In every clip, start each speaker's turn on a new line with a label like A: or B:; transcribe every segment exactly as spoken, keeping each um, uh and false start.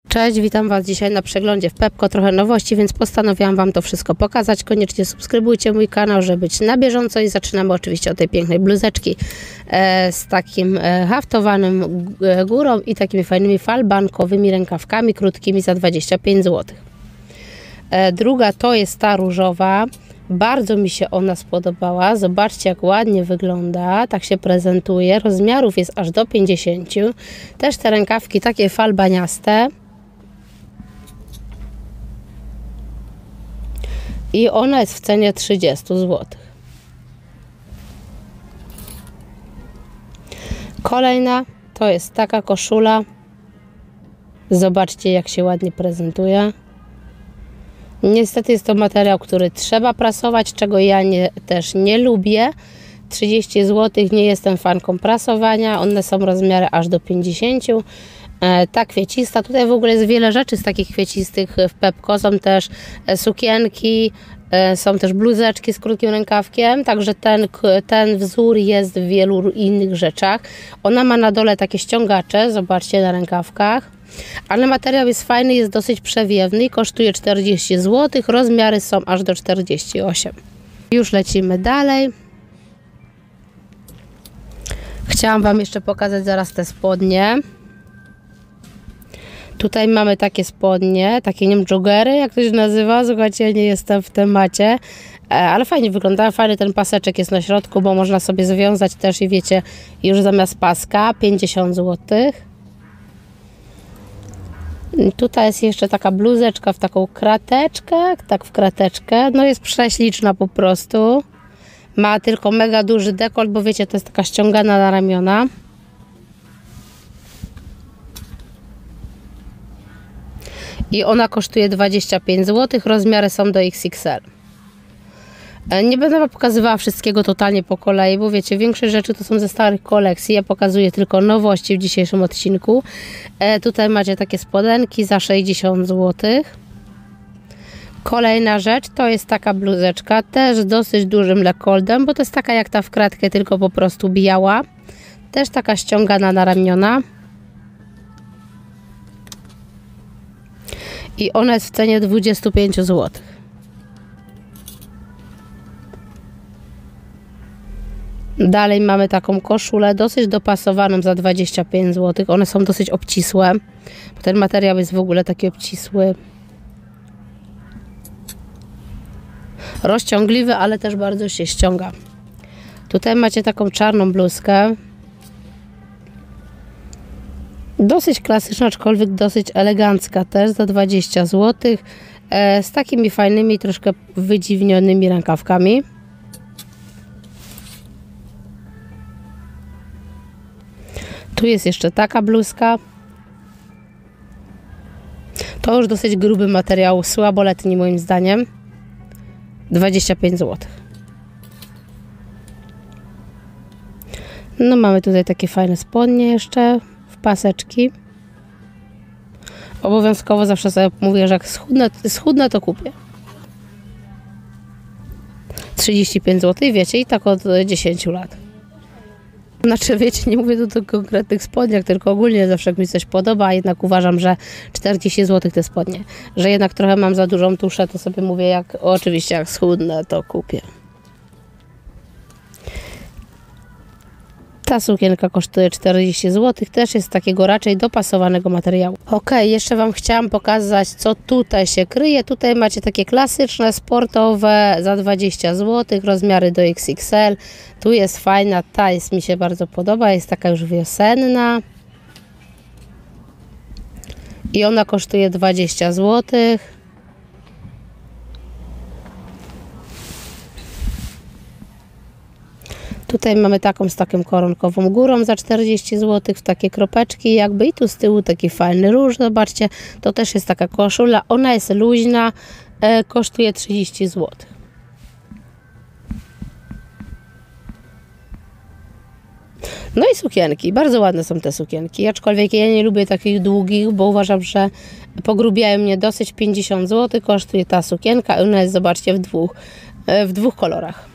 A: Cześć, witam Was dzisiaj na przeglądzie w Pepco. Trochę nowości, więc postanowiłam Wam to wszystko pokazać. Koniecznie subskrybujcie mój kanał, żeby być na bieżąco i zaczynamy oczywiście od tej pięknej bluzeczki e, z takim e, haftowanym e, górą i takimi fajnymi falbankowymi rękawkami krótkimi za dwadzieścia pięć złotych. E, druga to jest ta różowa. Bardzo mi się ona spodobała. Zobaczcie, jak ładnie wygląda. Tak się prezentuje. Rozmiarów jest aż do pięćdziesięciu. Też te rękawki takie falbaniaste. I ona jest w cenie trzydzieści złotych. Kolejna to jest taka koszula. Zobaczcie, jak się ładnie prezentuje. Niestety jest to materiał, który trzeba prasować, czego ja nie, też nie lubię. trzydzieści złotych, nie jestem fanką prasowania. One są rozmiary aż do pięćdziesięciu. E, ta kwiecista, tutaj w ogóle jest wiele rzeczy z takich kwiecistych w Pepco. Są też e, sukienki, e, są też bluzeczki z krótkim rękawkiem. Także ten, ten wzór jest w wielu innych rzeczach. Ona ma na dole takie ściągacze, zobaczcie, na rękawkach. Ale materiał jest fajny, jest dosyć przewiewny i kosztuje czterdzieści złotych. Rozmiary są aż do czterdziestu ośmiu. Już lecimy dalej. Chciałam Wam jeszcze pokazać zaraz te spodnie. Tutaj mamy takie spodnie, takie nie wiem, joggery, jak to się nazywa. Słuchajcie, nie jestem w temacie, ale fajnie wygląda. Fajny ten paseczek jest na środku, bo można sobie związać też i wiecie, już zamiast paska pięćdziesiąt złotych. Tutaj jest jeszcze taka bluzeczka w taką krateczkę, tak w krateczkę. No jest prześliczna po prostu. Ma tylko mega duży dekolt, bo wiecie, to jest taka ściągana na ramiona. I ona kosztuje dwadzieścia pięć złotych, rozmiary są do X X L. Nie będę Wam pokazywała wszystkiego totalnie po kolei, bo wiecie, większość rzeczy to są ze starych kolekcji. Ja pokazuję tylko nowości w dzisiejszym odcinku. E, tutaj macie takie spodenki za sześćdziesiąt złotych. Kolejna rzecz to jest taka bluzeczka, też z dosyć dużym dekoltem, bo to jest taka jak ta w kratkę, tylko po prostu biała. Też taka ściągana na ramiona. I ona jest w cenie dwadzieścia pięć złotych. Dalej mamy taką koszulę, dosyć dopasowaną za dwadzieścia pięć złotych. One są dosyć obcisłe. Ten materiał jest w ogóle taki obcisły. Rozciągliwy, ale też bardzo się ściąga. Tutaj macie taką czarną bluzkę. Dosyć klasyczna, aczkolwiek dosyć elegancka też za dwadzieścia złotych. E, z takimi fajnymi, troszkę wydziwnionymi rękawkami. Tu jest jeszcze taka bluzka. To już dosyć gruby materiał, słaboletni moim zdaniem. dwadzieścia pięć złotych. No mamy tutaj takie fajne spodnie jeszcze w paseczki. Obowiązkowo zawsze sobie mówię, że jak schudnę, schudnę to kupię. trzydzieści pięć złotych, wiecie, i tak od dziesięciu lat. Znaczy, wiecie, nie mówię tu o konkretnych spodniach, tylko ogólnie zawsze jak mi coś podoba, a jednak uważam, że czterdzieści złotych te spodnie. Że jednak trochę mam za dużą tuszę, to sobie mówię, jak oczywiście jak schudnę, to kupię. Ta sukienka kosztuje czterdzieści złotych, też jest z takiego raczej dopasowanego materiału. Ok, jeszcze Wam chciałam pokazać, co tutaj się kryje. Tutaj macie takie klasyczne, sportowe za dwadzieścia złotych, rozmiary do X X L. Tu jest fajna, ta jest, mi się bardzo podoba, jest taka już wiosenna. I ona kosztuje dwadzieścia złotych. Tutaj mamy taką z taką koronkową górą za czterdzieści złotych, w takie kropeczki jakby, i tu z tyłu taki fajny róż, zobaczcie, to też jest taka koszula, ona jest luźna, e, kosztuje trzydzieści złotych. No i sukienki, bardzo ładne są te sukienki, aczkolwiek ja nie lubię takich długich, bo uważam, że pogrubiają mnie dosyć. Pięćdziesiąt złotych kosztuje ta sukienka, ona jest, zobaczcie, w dwóch, e, w dwóch kolorach.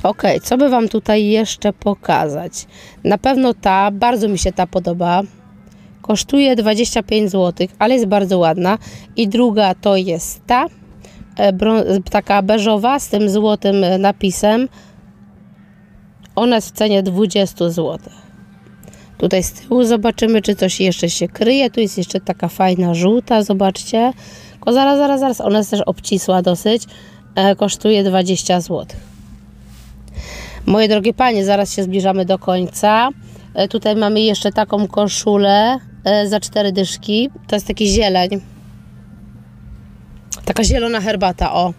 A: Ok, co by Wam tutaj jeszcze pokazać? Na pewno ta, bardzo mi się ta podoba. Kosztuje dwadzieścia pięć złotych, ale jest bardzo ładna. I druga to jest ta, taka beżowa z tym złotym napisem. Ona jest w cenie dwadzieścia złotych. Tutaj z tyłu zobaczymy, czy coś jeszcze się kryje. Tu jest jeszcze taka fajna żółta, zobaczcie. Tylko zaraz, zaraz, zaraz. Ona jest też obcisła dosyć. E, kosztuje dwadzieścia złotych. Moje drogie panie, zaraz się zbliżamy do końca. E, tutaj mamy jeszcze taką koszulę e, za cztery dyszki. To jest taki zieleń. Taka zielona herbata, o.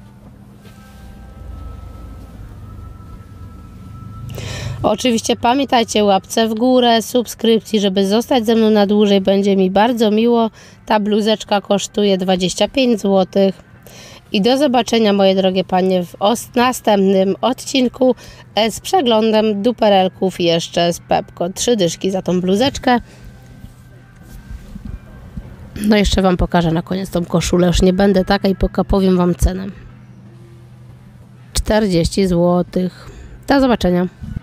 A: Oczywiście pamiętajcie, łapce w górę, subskrypcji, żeby zostać ze mną na dłużej, będzie mi bardzo miło. Ta bluzeczka kosztuje dwadzieścia pięć złotych. I do zobaczenia, moje drogie panie, w następnym odcinku z przeglądem duperelków jeszcze z Pepco. Trzy dyszki za tą bluzeczkę. No jeszcze Wam pokażę na koniec tą koszulę. Już nie będę taka i powiem Wam cenę. czterdzieści złotych. Do zobaczenia.